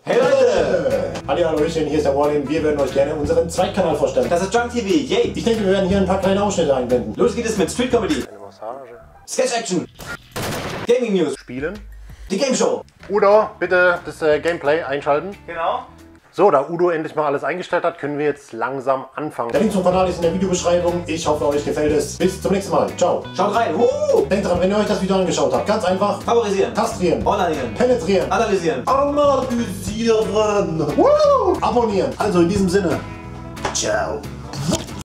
Hey Leute! Hallöchen, hier ist der Warden. Wir würden euch gerne unseren Zweitkanal vorstellen. Das ist Junk TV, yay! Ich denke, wir werden hier ein paar kleine Ausschnitte einblenden. Los geht es mit Street Comedy, Eine Massage. Sketch Action, Gaming News, Spielen. die Game Show. Udo, bitte das Gameplay einschalten. Genau. So, da Udo endlich mal alles eingestellt hat, können wir jetzt langsam anfangen. Der Link zum Kanal ist in der Videobeschreibung. Ich hoffe, euch gefällt es. Bis zum nächsten Mal. Ciao. Schaut rein. Denkt dran, wenn ihr euch das Video angeschaut habt, ganz einfach Favorisieren, kastrieren, onanieren, penetrieren, analysieren, analysieren, abonnieren. Also in diesem Sinne. Ciao.